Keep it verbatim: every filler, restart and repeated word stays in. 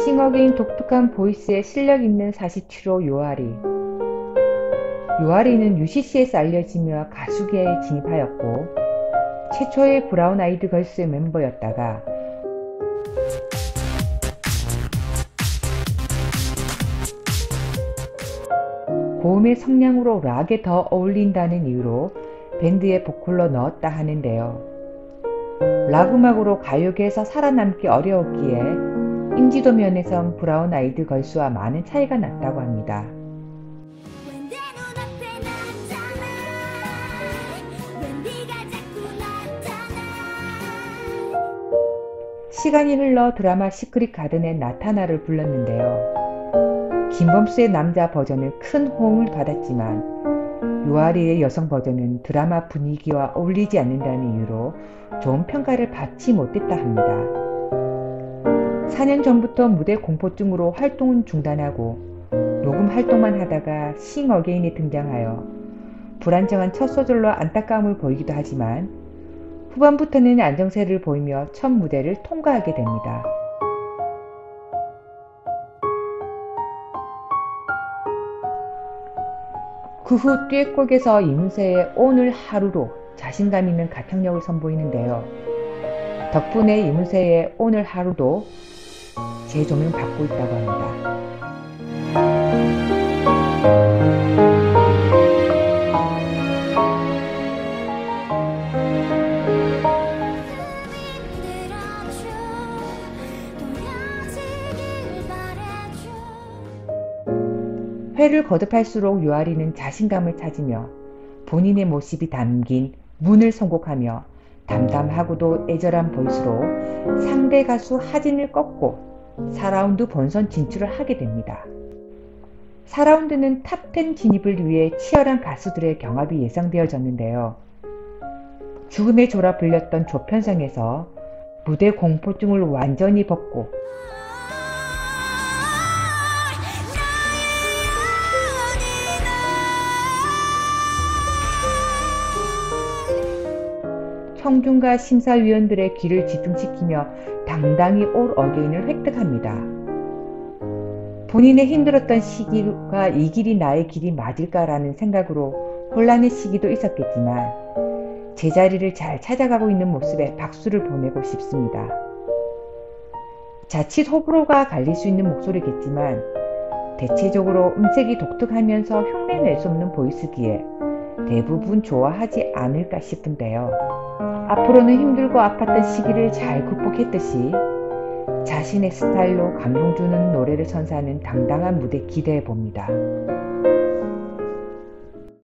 싱어게인 독특한 보이스에 실력 있는 사십칠 호 요아리. 요아리는 유씨씨에서 알려지며 가수계에 진입하였고 최초의 브라운 아이드 걸스의 멤버였다가 고음의 성량으로 락에 더 어울린다는 이유로 밴드에 보컬로 넣었다 하는데요. 락 음악으로 가요계에서 살아남기 어려웠기에 인지도 면에선 브라운 아이드 걸스와 많은 차이가 났다고 합니다. 시간이 흘러 드라마 시크릿 가든에 나타나를 불렀는데요. 김범수의 남자 버전은 큰 호응을 받았지만 요아리의 여성 버전은 드라마 분위기와 어울리지 않는다는 이유로 좋은 평가를 받지 못했다 합니다. 사 년 전부터 무대 공포증으로 활동은 중단하고 녹음 활동만 하다가 싱어게인에 등장하여 불안정한 첫 소절로 안타까움을 보이기도 하지만 후반부터는 안정세를 보이며 첫 무대를 통과하게 됩니다. 그 후 듀엣곡에서 이문세의 오늘 하루로 자신감 있는 가창력을 선보이는데요. 덕분에 이문세의 오늘 하루도 재조명 받고 있다고 합니다. 회를 거듭할수록 요아리는 자신감을 찾으며 본인의 모습이 담긴 문을 선곡하며 담담하고도 애절한 보이스로 상대 가수 하진을 꺾고 사 라운드 본선 진출을 하게 됩니다. 사 라운드는 탑 텐 진입을 위해 치열한 가수들의 경합이 예상되어졌는데요. 죽음의 조라 불렸던 조편성에서 무대 공포증을 완전히 벗고 청중과 심사위원들의 귀를 지탱시키며 당당히 올 어게인을 획득합니다. 본인의 힘들었던 시기가 이 길이 나의 길이 맞을까라는 생각으로 혼란의 시기도 있었겠지만 제자리를 잘 찾아가고 있는 모습에 박수를 보내고 싶습니다. 자칫 호불호가 갈릴 수 있는 목소리겠지만 대체적으로 음색이 독특하면서 흉내낼 수 없는 보이스기에 대부분 좋아하지 않을까 싶은데요. 앞으로는 힘들고 아팠던 시기를 잘 극복했듯이 자신의 스타일로 감동 주는 노래를 선사하는 당당한 무대 기대해 봅니다.